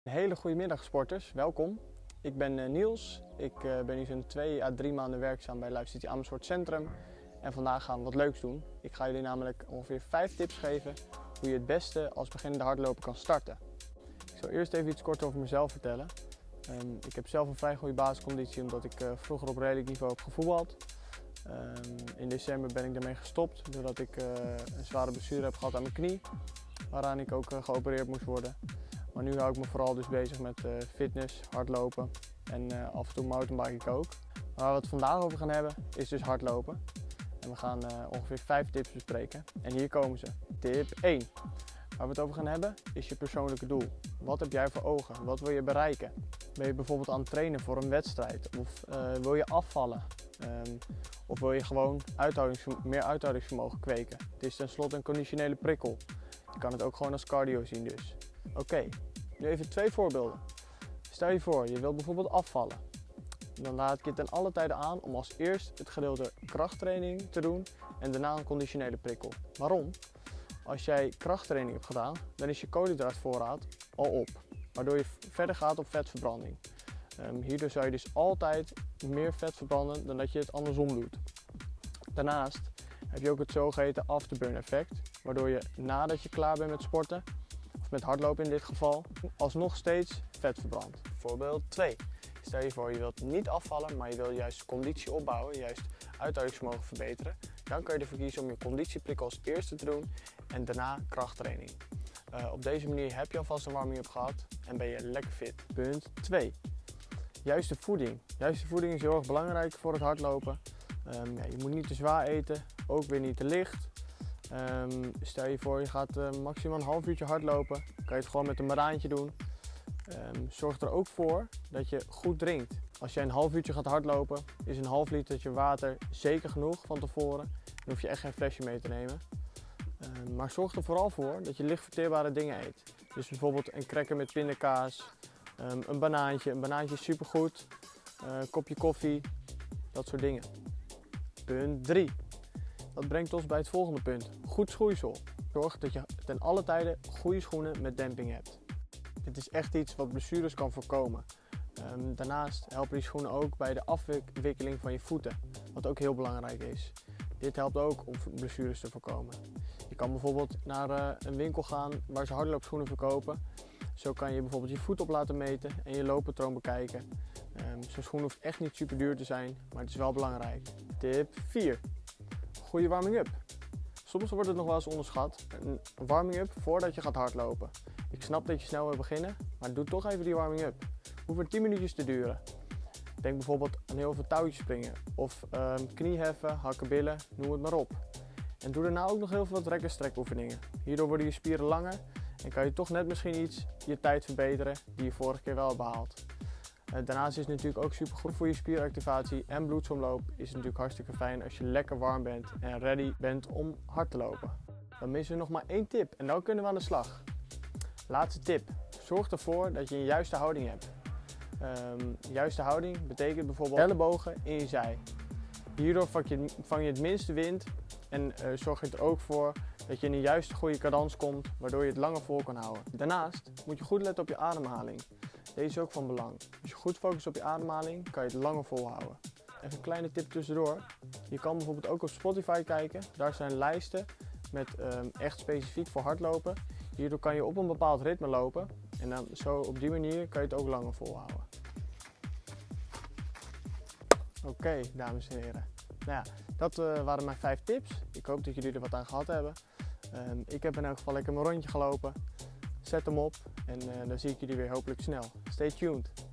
Een hele goede middag sporters, welkom. Ik ben Niels, ik ben nu zo'n 2 à 3 maanden werkzaam bij Life City Amersfoort Centrum. En vandaag gaan we wat leuks doen. Ik ga jullie namelijk ongeveer 5 tips geven hoe je het beste als beginnende hardloper kan starten. Ik zal eerst even iets kort over mezelf vertellen. Ik heb zelf een vrij goede basisconditie omdat ik vroeger op redelijk niveau heb gevoetbald. In december ben ik daarmee gestopt doordat ik een zware blessure heb gehad aan mijn knie. Waaraan ik ook geopereerd moest worden. Maar nu hou ik me vooral dus bezig met fitness, hardlopen en af en toe mountainbike ook. Maar waar we het vandaag over gaan hebben is dus hardlopen. En we gaan ongeveer 5 tips bespreken. En hier komen ze. Tip 1. Waar we het over gaan hebben is je persoonlijke doel. Wat heb jij voor ogen? Wat wil je bereiken? Ben je bijvoorbeeld aan het trainen voor een wedstrijd? Of wil je afvallen? Of wil je gewoon meer uithoudingsvermogen kweken? Het is tenslotte een conditionele prikkel. Je kan het ook gewoon als cardio zien dus. Oké, nu even 2 voorbeelden. Stel je voor, je wilt bijvoorbeeld afvallen. Dan laat ik je ten alle tijde aan om als eerst het gedeelte krachttraining te doen en daarna een conditionele prikkel. Waarom? Als jij krachttraining hebt gedaan, dan is je koolhydraatvoorraad al op. Waardoor je verder gaat op vetverbranding. Hierdoor zou je dus altijd meer vet verbranden dan dat je het andersom doet. Daarnaast heb je ook het zogeheten afterburn effect. Waardoor je nadat je klaar bent met sporten, of met hardlopen in dit geval, alsnog steeds vet verbrandt. Voorbeeld 2. Stel je voor je wilt niet afvallen, maar je wil juist conditie opbouwen, juist uithoudingsvermogen verbeteren. Dan kan je ervoor kiezen om je conditieprikkel als eerste te doen en daarna krachttraining. Op deze manier heb je alvast een warming-up gehad en ben je lekker fit. Punt 2. Juiste voeding. Juiste voeding is heel erg belangrijk voor het hardlopen. Je moet niet te zwaar eten, ook weer niet te licht. Stel je voor je gaat maximaal een half uurtje hardlopen, kan je het gewoon met een banaantje doen. Zorg er ook voor dat je goed drinkt. Als je een half uurtje gaat hardlopen, is een half litertje water zeker genoeg van tevoren. Dan hoef je echt geen flesje mee te nemen. Maar zorg er vooral voor dat je licht verteerbare dingen eet. Dus bijvoorbeeld een cracker met pindakaas, een banaantje. Een banaantje is supergoed, een kopje koffie, dat soort dingen. Punt 3. Dat brengt ons bij het volgende punt. Goed schoeisel. Zorg dat je ten alle tijde goede schoenen met demping hebt. Dit is echt iets wat blessures kan voorkomen. Daarnaast helpen die schoenen ook bij de afwikkeling van je voeten. Wat ook heel belangrijk is. Dit helpt ook om blessures te voorkomen. Je kan bijvoorbeeld naar een winkel gaan waar ze hardloopschoenen verkopen. Zo kan je bijvoorbeeld je voet op laten meten en je looppatroon bekijken. Zo'n schoen hoeft echt niet super duur te zijn, maar het is wel belangrijk. Tip 4. Goede warming-up. Soms wordt het nog wel eens onderschat. Een warming-up voordat je gaat hardlopen. Ik snap dat je snel wil beginnen, maar doe toch even die warming-up. Hoeft maar 10 minuutjes te duren. Denk bijvoorbeeld aan heel veel touwtjes springen. Of knieheffen, hakkenbillen, noem het maar op. En doe daarna ook nog heel veel wat rek- en strekoefeningen. Hierdoor worden je spieren langer en kan je toch net misschien iets je tijd verbeteren die je vorige keer wel hebt behaald. Daarnaast is het natuurlijk ook super goed voor je spieractivatie en bloedsomloop. Is het natuurlijk hartstikke fijn als je lekker warm bent en ready bent om hard te lopen. Dan missen we nog maar 1 tip en dan kunnen we aan de slag. Laatste tip. Zorg ervoor dat je een juiste houding hebt. Juiste houding betekent bijvoorbeeld ellebogen in je zij. Hierdoor vang je het minste wind en zorg je er ook voor dat je in de juiste goede cadans komt, waardoor je het langer vol kan houden. Daarnaast moet je goed letten op je ademhaling. Deze is ook van belang. Als je goed focust op je ademhaling, kan je het langer volhouden. Even een kleine tip tussendoor. Je kan bijvoorbeeld ook op Spotify kijken. Daar zijn lijsten met echt specifiek voor hardlopen. Hierdoor kan je op een bepaald ritme lopen. En dan zo op die manier kan je het ook langer volhouden. Oké, dames en heren. Nou ja, dat waren mijn 5 tips. Ik hoop dat jullie er wat aan gehad hebben. Ik heb in elk geval lekker mijn rondje gelopen. Zet hem op en dan zie ik jullie weer hopelijk snel. Stay tuned.